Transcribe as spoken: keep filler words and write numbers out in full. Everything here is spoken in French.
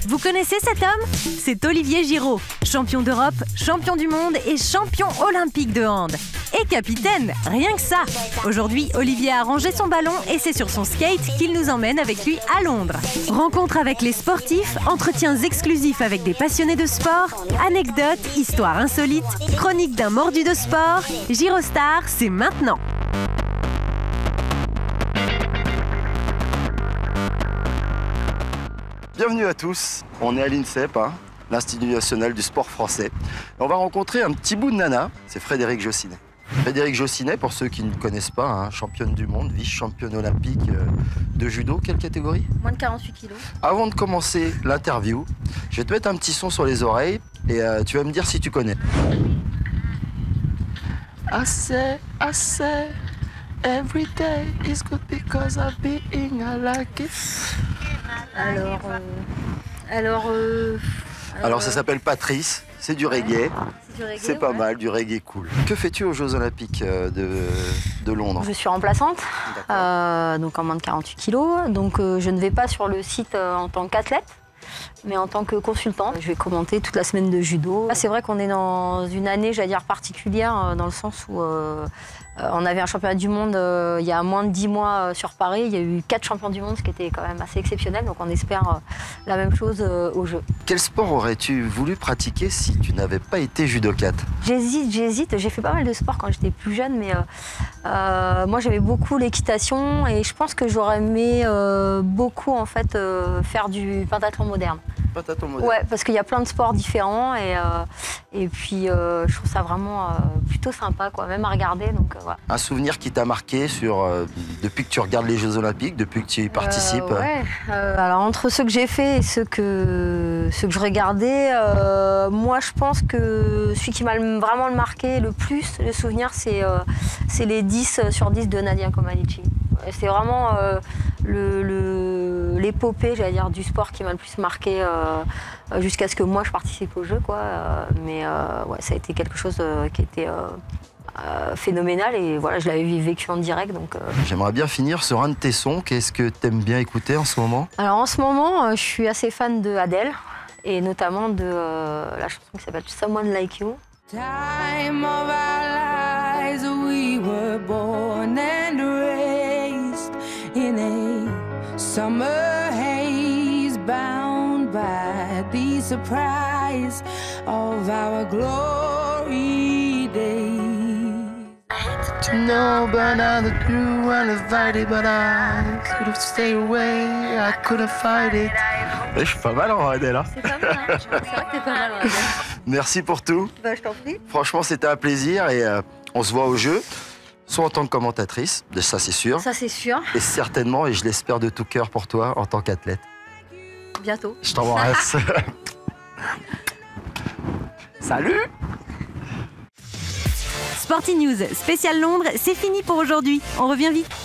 Vous connaissez cet homme? C'est Olivier Giraud, champion d'Europe, champion du monde et champion olympique de hand. Et capitaine, rien que ça. Aujourd'hui, Olivier a rangé son ballon et c'est sur son skate qu'il nous emmène avec lui à Londres. Rencontre avec les sportifs, entretiens exclusifs avec des passionnés de sport, anecdotes, histoires insolites, chroniques d'un mordu de sport. Girostar, c'est maintenant. Bienvenue à tous, on est à l'INSEP, hein, l'Institut national du sport français. On va rencontrer un petit bout de nana, c'est Frédéric Jossinet. Frédéric Jossinet, pour ceux qui ne connaissent pas, hein, championne du monde, vice-championne olympique euh, de judo, quelle catégorie? Moins de quarante-huit kilos. Avant de commencer l'interview, je vais te mettre un petit son sur les oreilles et euh, tu vas me dire si tu connais. I say, I say, every day is good because of being I like it. Alors, euh, alors, euh, alors, alors ça s'appelle Patrice, c'est du reggae, c'est pas ouais. mal, du reggae cool. Que fais-tu aux Jeux Olympiques de, de Londres? Je suis remplaçante, euh, donc en moins de quarante-huit kilos, donc euh, je ne vais pas sur le site euh, en tant qu'athlète, mais en tant que consultante. Je vais commenter toute la semaine de judo. C'est vrai qu'on est dans une année, j'allais dire, particulière, dans le sens où euh, on avait un championnat du monde euh, il y a moins de dix mois euh, sur Paris. Il y a eu quatre champions du monde, ce qui était quand même assez exceptionnel. Donc on espère euh, la même chose euh, aux Jeux. Quel sport aurais-tu voulu pratiquer si tu n'avais pas été judokate? J'hésite, j'hésite. J'ai fait pas mal de sport quand j'étais plus jeune, mais euh, euh, moi j'aimais beaucoup l'équitation et je pense que j'aurais aimé euh, beaucoup en fait euh, faire du pentathlon moderne. Pentathlon moderne. Ouais, parce qu'il y a plein de sports différents et, euh, et puis euh, je trouve ça vraiment euh, plutôt sympa, quoi, même à regarder. Donc, euh, voilà. Un souvenir qui t'a marqué sur, euh, depuis que tu regardes les Jeux Olympiques, depuis que tu y participes? euh, Ouais, euh, alors entre ceux que j'ai fait et ceux que, ceux que je regardais, euh, moi je pense que celui qui m'a vraiment marqué le plus, le souvenir, c'est euh, les dix sur dix de Nadia Comaneci. C'est vraiment euh, l'épopée, le, j'allais dire, du sport qui m'a le plus marqué euh, jusqu'à ce que moi je participe au jeu, quoi. Euh, mais euh, ouais, ça a été quelque chose euh, qui était euh, euh, phénoménal et voilà, je l'avais vécu en direct. Donc. Euh... J'aimerais bien finir sur un de tes sons. Qu'est-ce que tu aimes bien écouter en ce moment? Alors en ce moment, euh, je suis assez fan de Adele et notamment de euh, la chanson qui s'appelle Someone Like You. Time of our lives, we were born and raised in a summer haze, bound by the surprise of our glory days. No, but I knew I invited, but I could have stayed away, I couldn't fight it. Je suis pas mal en Adèle, hein. C'est pas mal, hein. C'est vrai que t'es pas mal en Adèle. Merci pour tout. Bah, je t'en prie. Franchement, c'était un plaisir et euh, on se voit au jeu, soit en tant que commentatrice, ça c'est sûr. Ça c'est sûr. Et certainement, et je l'espère de tout cœur pour toi, en tant qu'athlète. Bientôt. Je t'embrasse. Salut! Sporty News spécial Londres, c'est fini pour aujourd'hui. On revient vite.